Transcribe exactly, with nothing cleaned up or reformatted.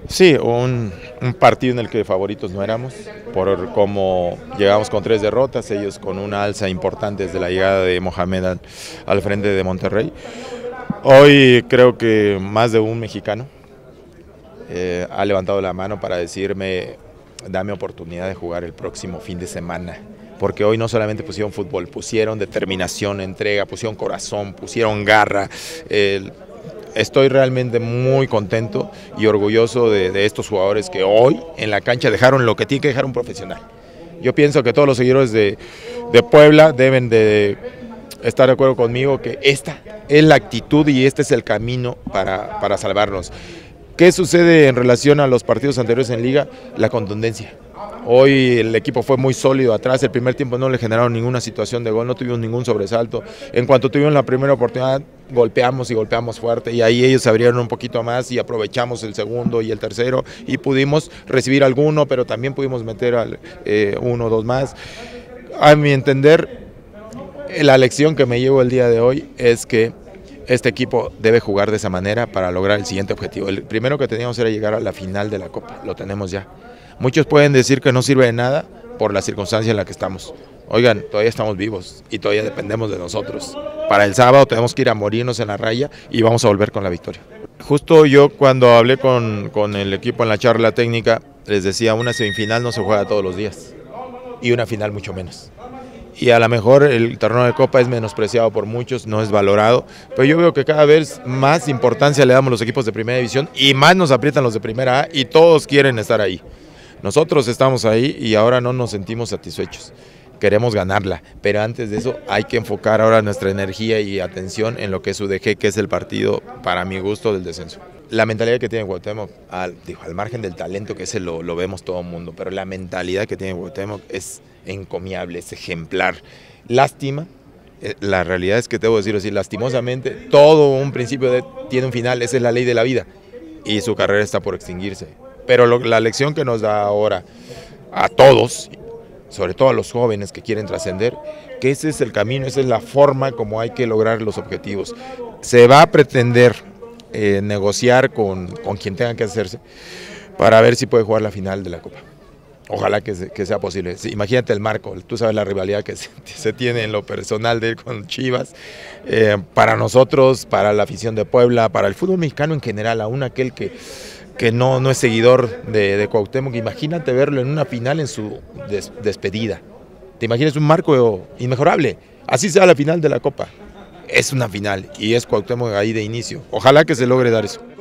Sí, un, un partido en el que favoritos no éramos, por cómo llegamos con tres derrotas, ellos con una alza importante desde la llegada de Mohamed al, al frente de Monterrey. Hoy creo que más de un mexicano eh, ha levantado la mano para decirme, dame oportunidad de jugar el próximo fin de semana. Porque hoy no solamente pusieron fútbol, pusieron determinación, entrega, pusieron corazón, pusieron garra. Eh, Estoy realmente muy contento y orgulloso de, de estos jugadores que hoy en la cancha dejaron lo que tiene que dejar un profesional. Yo pienso que todos los seguidores de, de Puebla deben de estar de acuerdo conmigo que esta es la actitud y este es el camino para, para salvarnos. ¿Qué sucede en relación a los partidos anteriores en Liga? La contundencia. Hoy el equipo fue muy sólido atrás, el primer tiempo no le generaron ninguna situación de gol, no tuvimos ningún sobresalto. En cuanto tuvieron la primera oportunidad, golpeamos y golpeamos fuerte y ahí ellos se abrieron un poquito más y aprovechamos el segundo y el tercero y pudimos recibir alguno, pero también pudimos meter al, eh, uno o dos más. A mi entender, la lección que me llevo el día de hoy es que este equipo debe jugar de esa manera para lograr el siguiente objetivo. El primero que teníamos era llegar a la final de la Copa, lo tenemos ya. Muchos pueden decir que no sirve de nada por la circunstancia en la que estamos. Oigan, todavía estamos vivos y todavía dependemos de nosotros. Para el sábado tenemos que ir a morirnos en la raya y vamos a volver con la victoria. Justo yo cuando hablé con, con el equipo en la charla técnica, les decía, una semifinal no se juega todos los días y una final mucho menos. Y a lo mejor el torneo de Copa es menospreciado por muchos, no es valorado, pero yo veo que cada vez más importancia le damos a los equipos de primera división y más nos aprietan los de primera A y todos quieren estar ahí. Nosotros estamos ahí y ahora no nos sentimos satisfechos, queremos ganarla, pero antes de eso hay que enfocar ahora nuestra energía y atención en lo que es U D G, que es el partido, para mi gusto, del descenso. La mentalidad que tiene Cuauhtémoc, al, digo, al margen del talento que ese lo, lo vemos todo el mundo, pero la mentalidad que tiene Cuauhtémoc es encomiable, es ejemplar. Lástima, eh, la realidad es que debo decirlo así, lastimosamente, todo un principio de, tiene un final, esa es la ley de la vida y su carrera está por extinguirse. Pero lo, la lección que nos da ahora a todos, sobre todo a los jóvenes que quieren trascender, que ese es el camino, esa es la forma como hay que lograr los objetivos. Se va a pretender eh, negociar con, con quien tenga que hacerse para ver si puede jugar la final de la Copa. Ojalá que, se, que sea posible. Sí, imagínate el marco, tú sabes la rivalidad que se, se tiene en lo personal de él con Chivas. Eh, para nosotros, para la afición de Puebla, para el fútbol mexicano en general, aún aquel que... que no, no es seguidor de, de Cuauhtémoc, imagínate verlo en una final en su des, despedida. Te imaginas un marco inmejorable, así sea la final de la Copa. Es una final y es Cuauhtémoc ahí de inicio. Ojalá que se logre dar eso.